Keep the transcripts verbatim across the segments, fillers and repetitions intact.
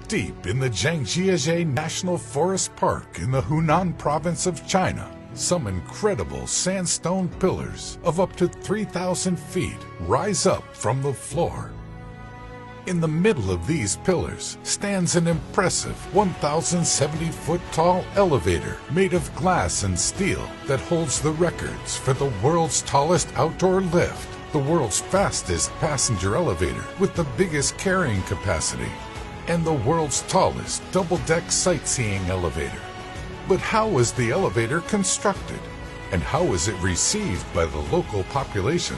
Deep in the Zhangjiajie National Forest Park in the Hunan Province of China, some incredible sandstone pillars of up to three thousand feet rise up from the floor. In the middle of these pillars stands an impressive one thousand seventy foot tall elevator made of glass and steel that holds the records for the world's tallest outdoor lift, the world's fastest passenger elevator with the biggest carrying capacity, and the world's tallest double-deck sightseeing elevator. But how was the elevator constructed, and how was it received by the local population?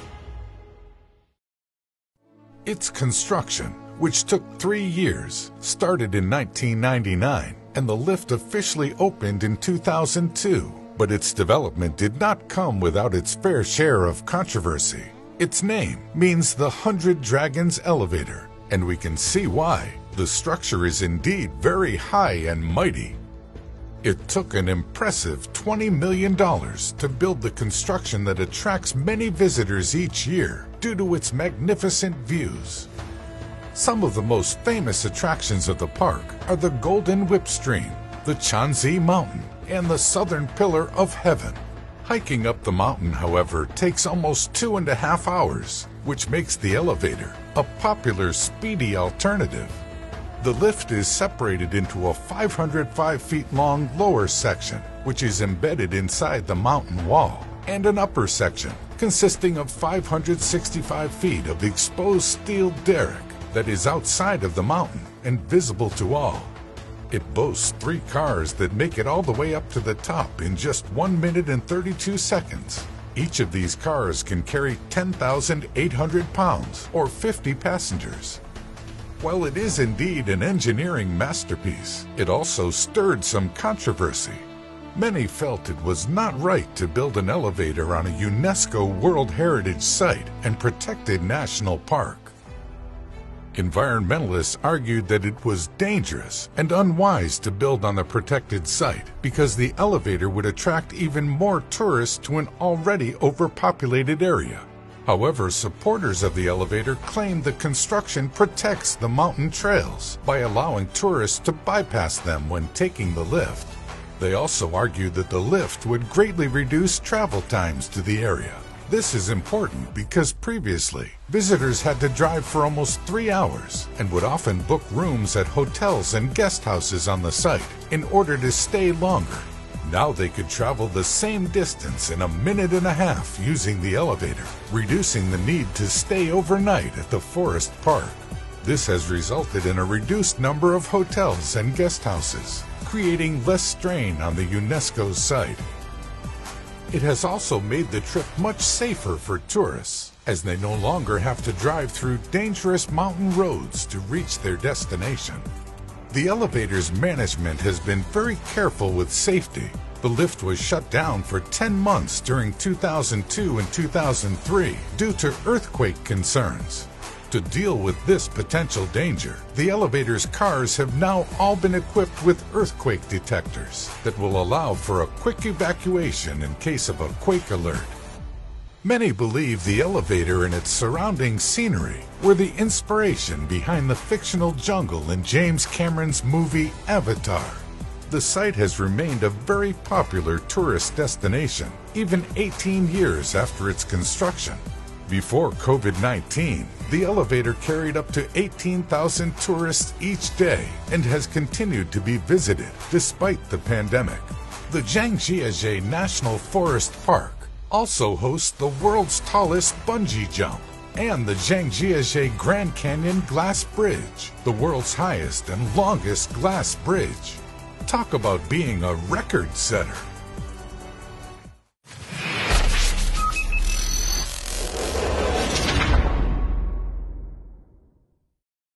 Its construction, which took three years, started in nineteen ninety-nine, and the lift officially opened in two thousand two. But its development did not come without its fair share of controversy. Its name means the Hundred Dragons Elevator, and we can see why. The structure is indeed very high and mighty. It took an impressive twenty million dollars to build the construction that attracts many visitors each year due to its magnificent views. Some of the most famous attractions of the park are the Golden Whip Stream, the Chanzi Mountain, and the Southern Pillar of Heaven. Hiking up the mountain, however, takes almost two and a half hours, which makes the elevator a popular speedy alternative. The lift is separated into a five hundred five feet long lower section, which is embedded inside the mountain wall, and an upper section consisting of five hundred sixty-five feet of exposed steel derrick that is outside of the mountain and visible to all. It boasts three cars that make it all the way up to the top in just one minute and thirty-two seconds. Each of these cars can carry ten thousand eight hundred pounds or fifty passengers. While it is indeed an engineering masterpiece, it also stirred some controversy. Many felt it was not right to build an elevator on a UNESCO World Heritage Site and protected national park. Environmentalists argued that it was dangerous and unwise to build on the protected site because the elevator would attract even more tourists to an already overpopulated area. However, supporters of the elevator claim the construction protects the mountain trails by allowing tourists to bypass them when taking the lift. They also argue that the lift would greatly reduce travel times to the area. This is important because previously, visitors had to drive for almost three hours and would often book rooms at hotels and guest houses on the site in order to stay longer. Now they could travel the same distance in a minute and a half using the elevator, reducing the need to stay overnight at the forest park. This has resulted in a reduced number of hotels and guest houses, creating less strain on the UNESCO site. It has also made the trip much safer for tourists, as they no longer have to drive through dangerous mountain roads to reach their destination. The elevator's management has been very careful with safety. The lift was shut down for ten months during two thousand two and two thousand three due to earthquake concerns. To deal with this potential danger, the elevator's cars have now all been equipped with earthquake detectors that will allow for a quick evacuation in case of a quake alert. Many believe the elevator and its surrounding scenery were the inspiration behind the fictional jungle in James Cameron's movie Avatar. The site has remained a very popular tourist destination, even eighteen years after its construction. Before COVID nineteen, the elevator carried up to eighteen thousand tourists each day and has continued to be visited despite the pandemic. The Zhangjiajie National Forest Park also hosts the world's tallest bungee jump and the Zhangjiajie Grand Canyon Glass Bridge, the world's highest and longest glass bridge. Talk about being a record setter!